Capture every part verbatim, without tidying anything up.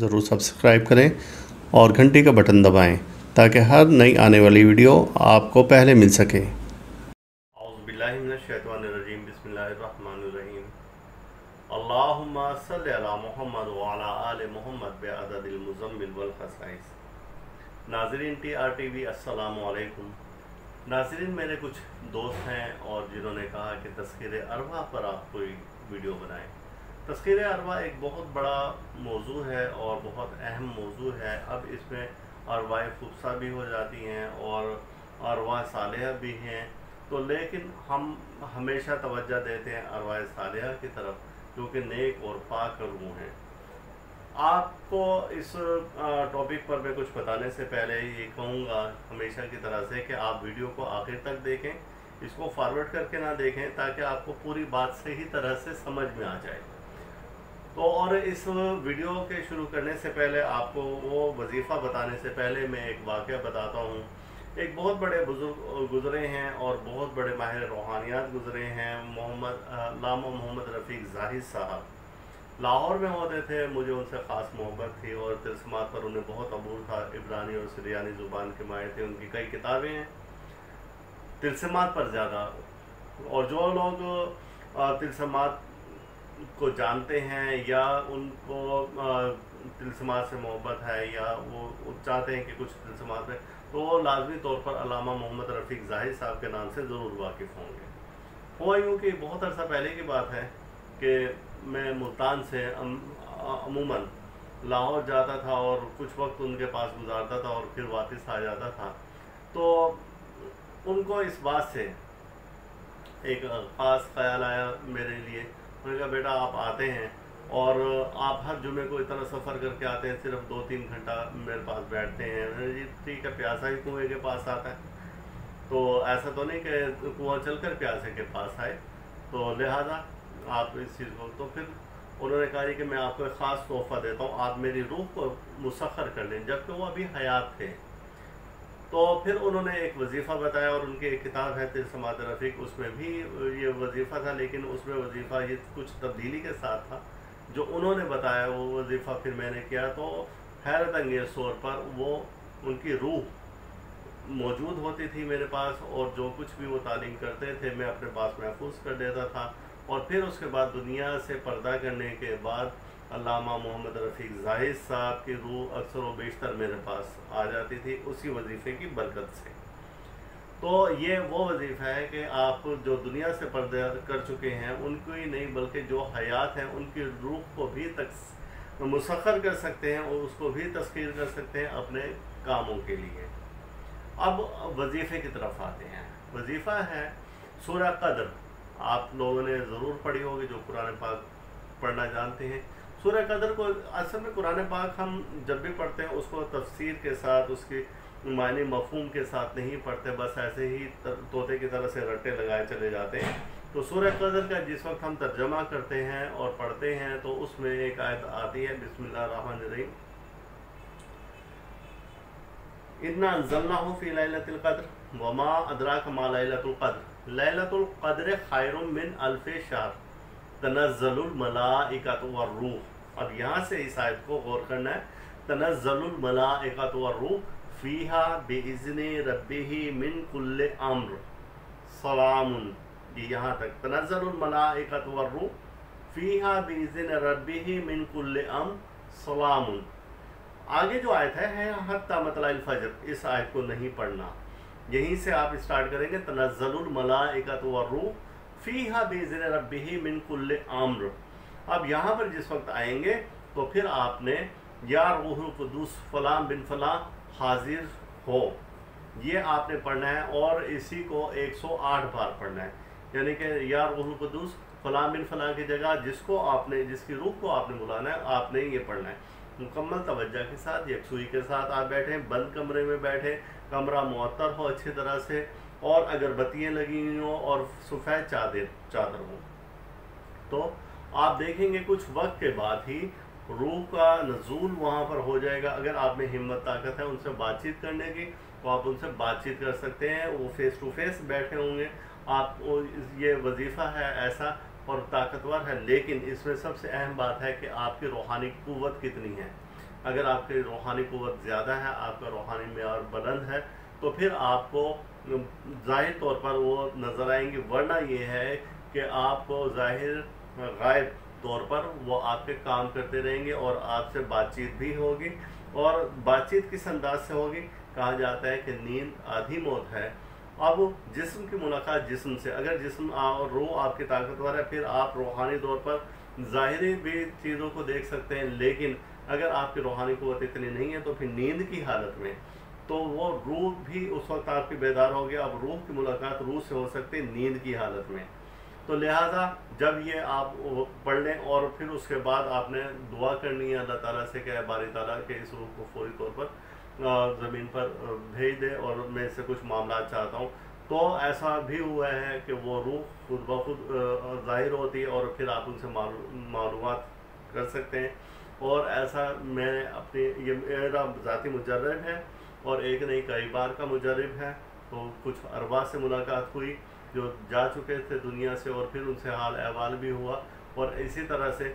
ज़रूर सब्सक्राइब करें और घंटी का बटन दबाएं ताकि हर नई आने वाली वीडियो आपको पहले मिल सके। औज़ु बिल्लाहि मिनश शैतानिर रजीम, बिस्मिल्लाहिर रहमानिर रहीम। अल्लाहुम्मा सल्लि अला मुहम्मद व अला आलि मुहम्मद बिअददिल मुज़म्मिल वल खसाइस। नाज़रीन टी आर टी वी, अस्सलामु अलैकुम। नाज़रीन, मेरे कुछ दोस्त हैं और जिन्होंने कहा कि तज़किरे अरवा पर आप कोई वीडियो बनाएं। तज़किरे अरवा एक बहुत बड़ा मौजू है और बहुत अहम मौजू है। अब इसमें अरवाए खुब्सा भी हो जाती हैं और अरवा सालिहा भी हैं, तो लेकिन हम हमेशा तवज्जो देते हैं अरवाए सालिहा की तरफ, जो कि नेक और पाक रूह हैं। आपको इस टॉपिक पर मैं कुछ बताने से पहले ये कहूँगा हमेशा की तरह से कि आप वीडियो को आखिर तक देखें, इसको फॉरवर्ड करके ना देखें, ताकि आपको पूरी बात सही तरह से समझ में आ जाए। तो और इस वीडियो के शुरू करने से पहले आपको वो वजीफ़ा बताने से पहले मैं एक वाक़या बताता हूँ। एक बहुत बड़े बुजुर्ग गुज़रे हैं और बहुत बड़े माहिर रूहानियात गुज़रे हैं, मोहम्मद लामा मोहम्मद रफ़ीक ज़ाहिद साहब। लाहौर में होते थे, मुझे उनसे ख़ास मोहब्बत थी और तिलस्मात पर उन्हें बहुत अबूर था। इब्रानी और सिरियानी ज़ुबान के माहिर थे, उनकी कई किताबें हैं तिलस्मात पर ज़्यादा। और जो लोग तिलस्मात को जानते हैं या उनको तिलस्मात से मोहब्बत है या वो चाहते हैं कि कुछ तिलस्मात में, तो वो लाजमी तौर पर अल्लामा मोहम्मद रफ़ीक ज़ाहिद साहब के नाम से ज़रूर वाकिफ़ होंगे। हुआ यूँ कि बहुत अर्सा पहले की बात है कि मैं मुल्तान से अमूमन लाहौर जाता था और कुछ वक्त उनके पास गुजारता था और फिर वापस आ जाता था। तो उनको इस बात से एक ख़ास ख्याल आया मेरे लिए। उन्होंने कहा, बेटा आप आते हैं और आप हर जुमे को इतना सफ़र करके आते हैं, सिर्फ दो तीन घंटा मेरे पास बैठते हैं। मैंने जी ठीक है, प्यासा ही कुएँ के पास आता है, तो ऐसा तो नहीं कि कुआँ चल कर प्यासे के पास आए, तो लिहाजा आप इस चीज़ को। तो फिर उन्होंने कहा कि मैं आपको एक ख़ास तोहफ़ा देता हूँ, आप मेरी रूह को मुसख्खर कर लें, जबकि वो अभी हयात थे। तो फिर उन्होंने एक वजीफ़ा बताया और उनकी एक किताब है तिलस्मात रफ़ीक, उसमें भी ये वजीफ़ा था, लेकिन उसमें वजीफ़ा ये कुछ तब्दीली के साथ था। जो उन्होंने बताया वो वजीफ़ा फिर मैंने किया, तो हैरत अंगेज़ तौर पर वो उनकी रूह मौजूद होती थी मेरे पास और जो कुछ भी वो तालीम करते थे मैं अपने पास महफूज कर देता था। और फिर उसके बाद दुनिया से पर्दा करने के बाद अल्लामा मोहम्मद रफ़ीक ज़ाहिद साहब की रूह अक्सर व बेशतर मेरे पास आ जाती थी उसी वजीफ़े की बरकत से। तो ये वो वजीफ़ा है कि आप जो दुनिया से पर्दा कर चुके हैं उनको ही नहीं बल्कि जो हयात हैं उनकी रूह को भी तक मुसख्खर कर सकते हैं और उसको भी तस्खीर कर सकते हैं अपने कामों के लिए। अब वजीफ़े की तरफ आते हैं। वजीफ़ा है सूरह क़द्र, आप लोगों ने ज़रूर पढ़ी होगी जो कुरान पाक पढ़ना जानते हैं। सूरह क़द्र को असल में कुरान पाक हम जब भी पढ़ते हैं उसको तफसीर के साथ, उसकी मानी मफ़हूम के साथ नहीं पढ़ते, बस ऐसे ही तोते की तरह से रट्टे लगाए चले जाते हैं। तो सूरह क़द्र का जिस वक्त हम तर्जमा करते हैं और पढ़ते हैं तो उसमें एक आयत आती है, बिस्मिल्लाह रहमान रहीम, इन्ना अंज़लनाहु फ़ी लैलतिल क़द्र वमा अदराक मा लैलतुल क़द्र लैलतुल क़द्र खैरुम मिन अल्फ़ि शहर तनज़्ज़लुल मलाइकतु वर्रूह। अब यहाँ से इस आयत को गौर करना है। तनज़्ज़लुल मलाइकतु वर्रूह फ़ीहा बिइज़्नि रब्बिही मिन कुल्लि अम्र सलामुन। ये यहाँ तक तनज़्ज़लुल मलाइकतु वर्रूह फ़ीहा बिइज़्नि रब्बिही मिन कुल्लि अम्र सलामुन। आगे जो आयत है, है हत्ता मतलाइल फजर, इस आयत को नहीं पढ़ना, यहीं से आप स्टार्ट करेंगे। तनज़्ज़लुल मलाइकतु वर्रूह फ़ीहा बिइज़्नि रब्बिही मिन कुल्लि अम्र। अब यहाँ पर जिस वक्त आएंगे तो फिर आपने या रूहुल कुद्दूस फ़लाँ बिन फ़लाँ हाजिर हो, ये आपने पढ़ना है और इसी को एक सौ आठ बार पढ़ना है। यानी कि या रूहुल कुद्दूस फ़लाँ बिन फ़लाँ की जगह जिसको आपने जिसकी रूह को आपने बुलाना है आपने ये पढ़ना है मुकम्मल तवज्जो के साथ, यकसुई के साथ। आप बैठे बंद कमरे में बैठे, कमरा मुअत्तर हो अच्छी तरह से और अगरबत्तियाँ लगी हुई हों और सफ़ेद चादर चादर हो, तो आप देखेंगे कुछ वक्त के बाद ही रूह का नज़ूल वहाँ पर हो जाएगा। अगर आप में हिम्मत ताकत है उनसे बातचीत करने की तो आप उनसे बातचीत कर सकते हैं, वो फ़ेस टू फेस बैठे होंगे। आप ये वजीफ़ा है ऐसा और ताकतवर है, लेकिन इसमें सबसे अहम बात है कि आपकी रूहानी क़ुव्वत कितनी है। اگر آپ کی روحانی قوت زیادہ ہے، آپ کا روحانی معیار بلند ہے، تو پھر آپ کو ظاہر طور پر وہ نظر آئیں گے، ورنہ یہ ہے کہ آپ کو ظاہر غائب طور پر وہ آپ کے کام کرتے رہیں گے اور آپ سے بات چیت بھی ہوگی، اور بات چیت کس انداز سے ہوگی؟ کہا جاتا ہے کہ نیند آدھی موت ہے۔ اب جسم کی ملاقات جسم سے، اگر جسم اور روح آپ کی طاقتور ہے، پھر آپ روحانی طور پر ظاہری بھی چیزوں کو دیکھ سکتے ہیں، لیکن اگر آپ کی روحانی قوت اتنی نہیں ہے تو پھر نیند کی حالت میں تو وہ روح بھی اس وقت آپ کی بیدار ہوگی۔ اب روح کی ملاقات روح سے ہو سکتی ہے نیند کی حالت میں، تو لہٰذا جب یہ آپ پڑھ لیں اور پھر اس کے بعد آپ نے دعا کرنی ہے اللہ تعالیٰ سے کہ اے باری تعالیٰ کہ اس روح کو فوری طور پر زمین پر بھیج دے اور میں اس سے کچھ معاملات چاہتا ہوں، تو ایسا بھی ہوا ہے کہ وہ روح خود بخود ظاہر ہوتی ہے اور پھر آپ ان سے معلومات کر سکتے ہیں۔ اور ایسا میں اپنی یہ میرا ذاتی مجرب ہے اور ایک نہیں کئی بار کا مجرب ہے، تو کچھ ارواح سے ملاقات ہوئی جو جا چکے تھے دنیا سے، اور پھر ان سے حال احوال بھی ہوا، اور اسی طرح سے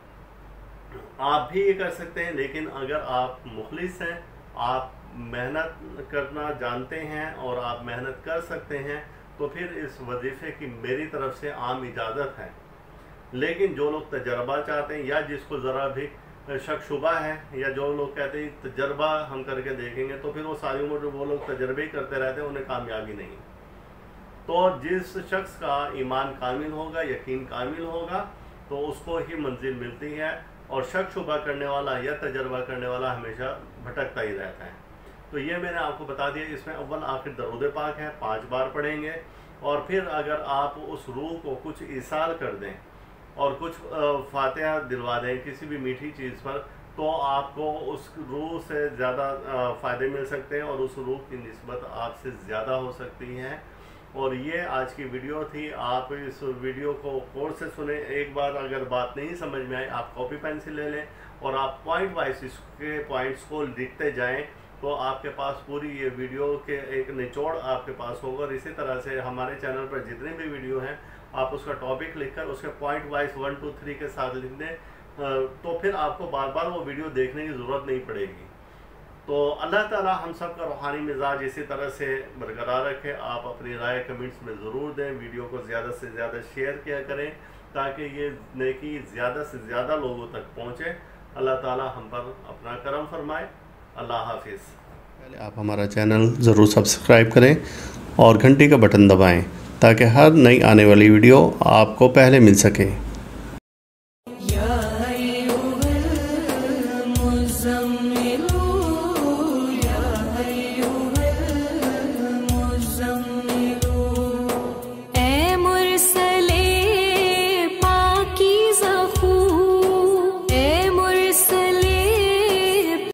آپ بھی یہ کر سکتے ہیں۔ لیکن اگر آپ مخلص ہیں، آپ محنت کرنا جانتے ہیں اور آپ محنت کر سکتے ہیں، تو پھر اس وظیفے کی میری طرف سے عام اجازت ہے۔ لیکن جو لوگ تجربہ چاہتے ہیں، یا جس کو ذرا بھی شک شبہ ہے، یا جو لوگ کہتے ہیں تجربہ ہم کر کے دیکھیں گے، تو پھر وہ ساری عمر وہ لوگ تجربے ہی کرتے رہتے ہیں، انہیں کامیابی نہیں۔ تو جس شخص کا ایمان کامل ہوگا، یقین کامل ہوگا، تو اس کو ہی منزل ملتی ہے، اور شک شبہ کرنے والا یا تجربہ کرنے والا ہمیشہ بھٹکتا ہی رہتا ہے۔ تو یہ میں نے آپ کو بتا دیا، اس میں اول آخر درود پاک ہے، پانچ بار پڑھیں گے، اور پھر اگر آپ اس روح کو کچھ ایصال کر دیں اور کچھ فاتحہ دلوا دیں کسی بھی میٹھی چیز پر، تو آپ کو اس روح سے زیادہ فائدے مل سکتے ہیں، اور اس روح کی نسبت آپ سے زیادہ ہو سکتی ہے۔ اور یہ آج کی ویڈیو تھی۔ آپ اس ویڈیو کو غور سے سنیں، ایک بار اگر بات نہیں سمجھ میں آئے آپ کاپی پینسل لے لیں اور آپ پوائنٹ وائز اس کے پوائنٹس کو لکھتے جائیں، تو آپ کے پاس پوری یہ ویڈیو کے ایک نچوڑ آپ کے پاس ہوگا۔ اور اسی طرح سے ہمارے چینل پر جتنے بھی ویڈیو ہیں، آپ اس کا ٹاپک لکھ کر اس کے point wise one two three کے ساتھ لکھ دیں، تو پھر آپ کو بار بار وہ ویڈیو دیکھنے کی ضرورت نہیں پڑے گی۔ تو اللہ تعالیٰ ہم سب کا روحانی مزاج اسی طرح سے برقرار رکھے۔ آپ اپنی رائے کمنٹس میں ضرور دیں، ویڈیو کو زیادہ سے زیادہ شیئر کیا کریں تاکہ یہ نیکی زیادہ سے زیادہ لوگوں تک پہنچے۔ اللہ تعالیٰ ہم پر اپنا کرم فرمائے۔ اللہ حافظ۔ پہلے آپ ہمارا چینل ضرور سبسکرائب کریں اور گھنٹی کا بٹن دبائیں تاکہ ہر نئی آنے والی ویڈیو آپ کو پہلے مل سکے۔ اے مرسل